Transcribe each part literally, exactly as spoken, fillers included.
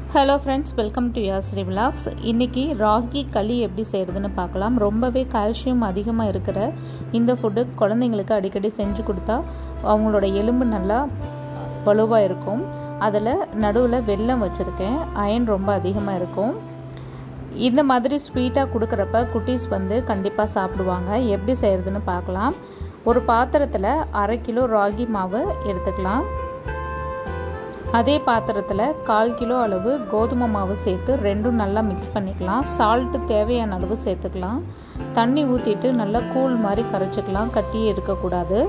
Hello friends, welcome to Yashri vlogs. இன்றைக்கி ராகி களி எப்படி செய்கிறதுன்னு பார்க்கலாம். ரொம்பவே கால்சியம் அதிகமாக இருக்கிற இந்த ஃபுட்டு குழந்தைங்களுக்கு அடிக்கடி செஞ்சு கொடுத்தா அவங்களோட எலும்பு நல்லா வலுவாக இருக்கும். அதில் நடுவில் வெல்லம் வச்சுருக்கேன். அயன் ரொம்ப அதிகமாக இருக்கும். இந்த மாதிரி ஸ்வீட்டாக கொடுக்குறப்ப குட்டீஸ் வந்து கண்டிப்பாக சாப்பிடுவாங்க. எப்படி செய்கிறதுன்னு பார்க்கலாம். ஒரு பாத்திரத்தில் அரை கிலோ ராகி மாவு எடுத்துக்கலாம். அதே பாத்திரத்தில் கால் கிலோ அளவு கோதுமை மாவு சேர்த்து ரெண்டும் நல்லா மிக்ஸ் பண்ணிக்கலாம். சால்ட்டு தேவையான அளவு சேர்த்துக்கலாம். தண்ணி ஊற்றிட்டு நல்லா கூழ் மாதிரி கரைச்சிக்கலாம். கட்டியே இருக்கக்கூடாது.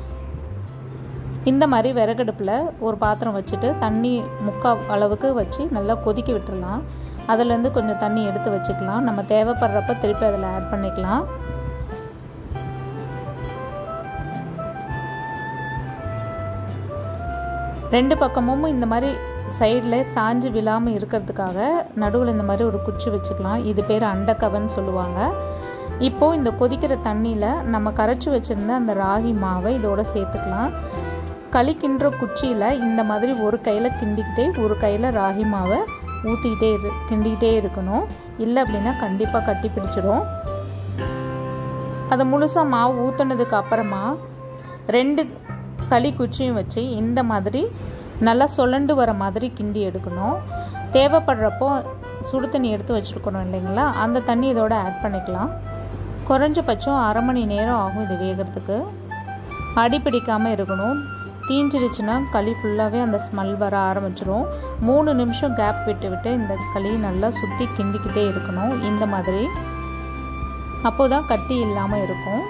இந்த மாதிரி விறகடுப்பில் ஒரு பாத்திரம் வச்சுட்டு தண்ணி முக்கால் அளவுக்கு வச்சு நல்லா கொதிக்க விட்டுடலாம். அதிலேருந்து கொஞ்சம் தண்ணி எடுத்து வச்சுக்கலாம். நம்ம தேவைப்படுறப்ப திருப்பி அதில் ஆட் பண்ணிக்கலாம். ரெண்டு பக்கமும் இந்த மாதிரி சைடில் சாஞ்சு விழாமல் இருக்கிறதுக்காக நடுவில் இந்த மாதிரி ஒரு குச்சி வச்சுக்கலாம். இது பேர் அண்டக்கவன்னு சொல்லுவாங்க. இப்போது இந்த கொதிக்கிற தண்ணியில் நம்ம கரைச்சி வச்சுருந்த அந்த ராகி மாவை இதோட சேர்த்துக்கலாம். களிக்கின்ற குச்சியில் இந்த மாதிரி ஒரு கையில் கிண்டிக்கிட்டே ஒரு கையில் ராகி மாவை ஊற்றிக்கிட்டே இரு கிண்டிக்கிட்டே இருக்கணும். இல்லை அப்படின்னா கண்டிப்பாக கட்டி பிடிச்சிடும். அதை முழுசாக மாவு ஊற்றுனதுக்கு அப்புறமா ரெண்டு களி குச்சியும் வச்சு இந்த மாதிரி நல்லா சுழண்டு வர மாதிரி கிண்டி எடுக்கணும். தேவைப்படுறப்போ சுடு தண்ணி எடுத்து வச்சுருக்கணும் இல்லைங்களா, அந்த தண்ணி இதோட ஆட் பண்ணிக்கலாம். குறைஞ்சபட்சம் அரை மணி நேரம் ஆகும் இது வேகிறதுக்கு. அடி பிடிக்காமல் இருக்கணும். தீஞ்சிருச்சுன்னா களி ஃபுல்லாகவே அந்த ஸ்மெல் வர ஆரம்பிச்சிடும். மூணு நிமிஷம் கேப் விட்டு விட்டு இந்த களி நல்லா சுற்றி கிண்டிக்கிட்டே இருக்கணும். இந்த மாதிரி அப்போ தான் கட்டி இல்லாமல் இருக்கும்.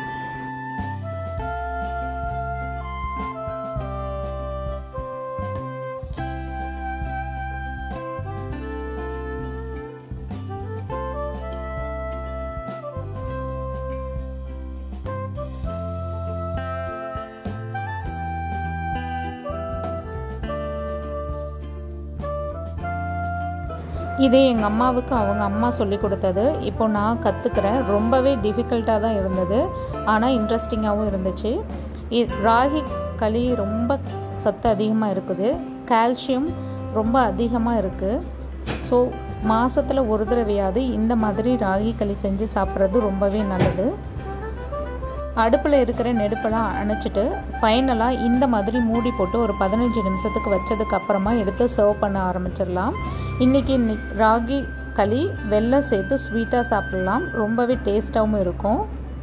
இதே எங்கள் அம்மாவுக்கு அவங்க அம்மா சொல்லி கொடுத்தது. இப்போ நான் கற்றுக்கிறேன். ரொம்பவே டிஃபிகல்ட்டாக தான் இருந்தது, ஆனால் இன்ட்ரெஸ்டிங்காகவும் இருந்துச்சு. ராகி களி ரொம்ப சத்து அதிகமாக இருக்குது. கால்சியம் ரொம்ப அதிகமாக இருக்குது. ஸோ மாதத்தில் ஒரு தடவையாவது இந்த மாதிரி ராகி களி செஞ்சு சாப்பிட்றது ரொம்பவே நல்லது. அடுப்பில் இருக்கிற நெருப்பெல்லாம் அணைச்சிட்டு ஃபைனலாக இந்த மாதிரி மூடி போட்டு ஒரு பதினஞ்சு நிமிஷத்துக்கு வச்சதுக்கு அப்புறமா எடுத்து சர்வ் பண்ண ஆரம்பிச்சிடலாம். இன்றைக்கி ராகி களி வெல்லம் சேர்த்து ஸ்வீட்டாக சாப்பிடலாம். ரொம்பவே டேஸ்ட்டாகவும் இருக்கும்.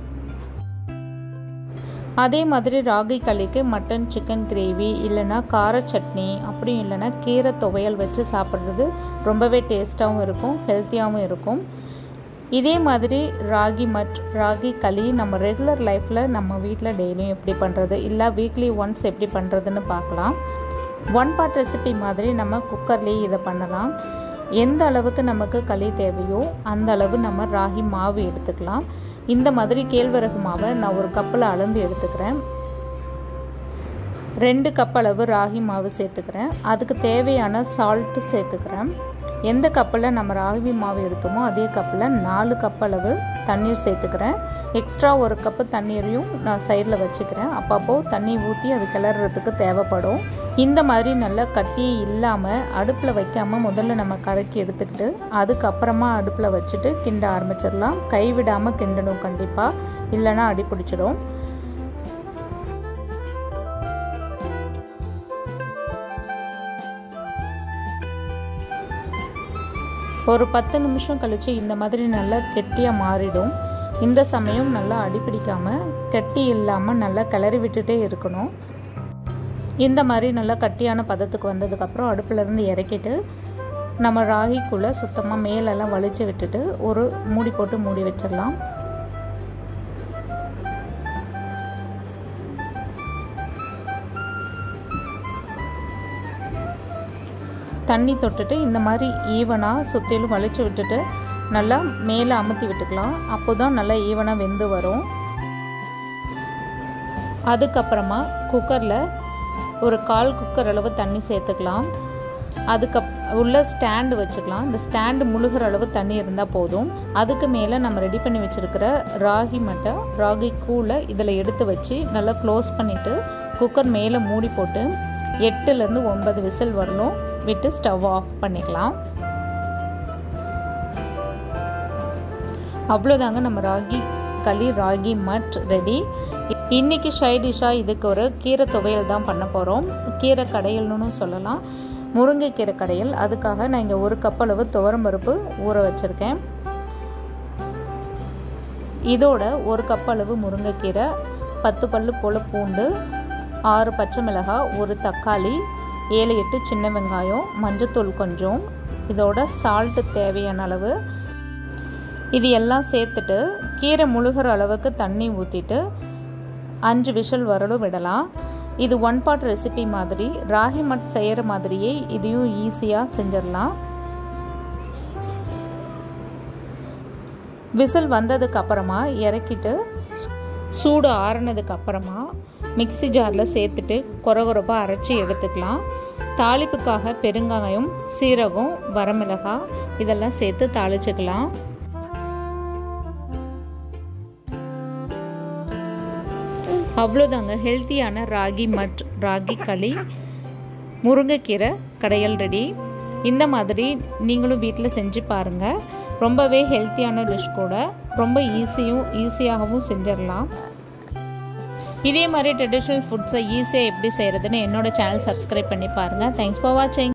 அதே மாதிரி ராகி களிக்கு மட்டன் சிக்கன் கிரேவி இல்லைன்னா கார சட்னி அப்படியும் இல்லைன்னா கீரை துவையல் வச்சு சாப்பிட்றது ரொம்பவே டேஸ்ட்டாகவும் இருக்கும், ஹெல்த்தியாகவும் இருக்கும். இதே மாதிரி ராகி மட் ராகி களி நம்ம ரெகுலர் லைஃப்பில் நம்ம வீட்டில் டெய்லியும் எப்படி பண்ணுறது, இல்லை வீக்லி ஒன்ஸ் எப்படி பண்ணுறதுன்னு பார்க்கலாம். ஒன் பார்ட் ரெசிபி மாதிரி நம்ம குக்கர்லேயே இதை பண்ணலாம். எந்த அளவுக்கு நமக்கு களி தேவையோ அந்த அளவு நம்ம ராகி மாவு எடுத்துக்கலாம். இந்த மாதிரி கேழ்வரகு மாவை நான் ஒரு கப்பில் அளந்து எடுத்துக்கிறேன். ரெண்டு கப் அளவு ராகி மாவு சேர்த்துக்கிறேன். அதுக்கு தேவையான சால்ட்டு சேர்த்துக்கிறேன். எந்த கப்பில் நம்ம ராகி மாவு எடுத்தோமோ அதே கப்பில் நாலு கப் அளவு தண்ணீர் சேர்த்துக்கிறேன். எக்ஸ்ட்ரா ஒரு கப்பு தண்ணீரையும் நான் சைடில் வச்சுக்கிறேன். அப்பப்போ தண்ணி ஊற்றி அது கிளறதுக்கு தேவைப்படும். இந்த மாதிரி நல்லா கட்டி இல்லாமல் அடுப்பில் வைக்காமல் முதல்ல நம்ம கலக்கி எடுத்துக்கிட்டு அதுக்கப்புறமா அடுப்பில் வச்சுட்டு கிண்ட ஆரம்பிச்சிடலாம். கைவிடாமல் கிண்டணும் கண்டிப்பாக, இல்லைன்னா அடி பிடிச்சிடும். ஒரு பத்து நிமிஷம் கழித்து இந்த மாதிரி நல்லா கெட்டியாக மாறிடும். இந்த சமயம் நல்லா அடிப்பிடிக்காமல் கெட்டி இல்லாமல் நல்லா கிளறி விட்டுட்டே இருக்கணும். இந்த மாதிரி நல்லா கட்டியான பதத்துக்கு வந்ததுக்கப்புறம் அடுப்பிலேருந்து இறக்கிட்டு நம்ம ராகிக்குள்ளே சுத்தமாக மேலெல்லாம் வலிச்சு விட்டுட்டு ஒரு மூடி போட்டு மூடி வச்சிடலாம். தண்ணி தொட்டுட்டு இந்த மாதிரி ஈவனாக சுற்றிலும் வலிச்சு விட்டுட்டு நல்லா மேலே அமுத்தி விட்டுக்கலாம். அப்போ தான் நல்லா ஈவனாக வெந்து வரும். அதுக்கப்புறமா குக்கரில் ஒரு கால் குக்கர் அளவு தண்ணி சேர்த்துக்கலாம். அதுக்கப் உள்ள ஸ்டாண்டு வச்சுக்கலாம். இந்த ஸ்டாண்டு முழுகிற அளவு தண்ணி இருந்தால் போதும். அதுக்கு மேலே நம்ம ரெடி பண்ணி வச்சுருக்கிற ராகி மட்டை ராகி கூழை இதில் எடுத்து வச்சு நல்லா க்ளோஸ் பண்ணிவிட்டு குக்கர் மேலே மூடி போட்டு எட்டுலேருந்து ஒன்பது விசில் வரணும் விட்டு ஸ்டவ் ஆஃப் பண்ணிக்கலாம். அவ்வளோதாங்க, நம்ம ராகி களி ராகி மட் ரெடி. இன்றைக்கி சைட் டிஷ்ஷாக இதுக்கு ஒரு கீரை துவையல் தான் பண்ண போகிறோம். கீரை கடையல்னு சொல்லலாம், முருங்கைக்கீரை கடையல். அதுக்காக நான் இங்கே ஒரு கப் அளவு துவரம் பருப்பு ஊற வச்சுருக்கேன். இதோட ஒரு கப் அளவு முருங்கைக்கீரை, பத்து பல்லு போல் பூண்டு, ஆறு பச்சை மிளகாய், ஒரு தக்காளி, ஏழு எட்டு சின்ன வெங்காயம், மஞ்சத்தூள் கொஞ்சம், இதோட சால்ட்டு தேவையான அளவு. இது எல்லாம் சேர்த்துட்டு கீரை முழுகிற அளவுக்கு தண்ணி ஊற்றிட்டு அஞ்சு விசில் வரலும் விடலாம். இது ஒன் பாட் ரெசிபி மாதிரி, ராகி மட் செய்கிற மாதிரியே இதையும் ஈஸியாக செஞ்சிடலாம். விசில் வந்ததுக்கு அப்புறமா இறக்கிட்டு சூடு ஆறுனதுக்கு அப்புறமா மிக்சி ஜாரில் சேர்த்துட்டு கொரகொரப்பாக அரைச்சி எடுத்துக்கலாம். தாளிப்புக்காக பெருங்காயம், சீரகம், வரமிளகாய் இதெல்லாம் சேர்த்து தாளிச்சுக்கலாம். அவ்வளோதாங்க, ஹெல்த்தியான ராகி மட் ராகி களி முருங்கைக்கீரை கடையல் ரெடி. இந்த மாதிரி நீங்களும் வீட்டில் செஞ்சு பாருங்கள். ரொம்பவே ஹெல்த்தியான டிஷ் கூட, ரொம்ப ஈஸியும் ஈஸியாகவும் செஞ்சிடலாம். இதே மாதிரி ட்ரெடிஷ்னல் ஃபுட்ஸை ஈஸியாக எப்படி செய்கிறதுன்னு என்னோட சேனல் சப்ஸ்கிரைப் பண்ணி பாருங்கள். தேங்க்ஸ் ஃபார் வாட்சிங்.